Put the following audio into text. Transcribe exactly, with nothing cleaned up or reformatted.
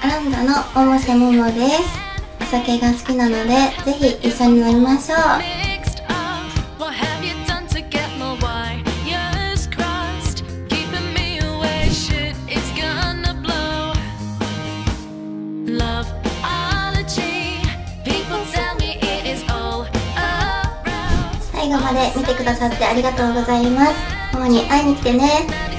アロンザの桃瀬ももです。お酒が好きなのでぜひ一緒に飲みましょう。最後まで見てくださってありがとうございます。ママに会いに来てね。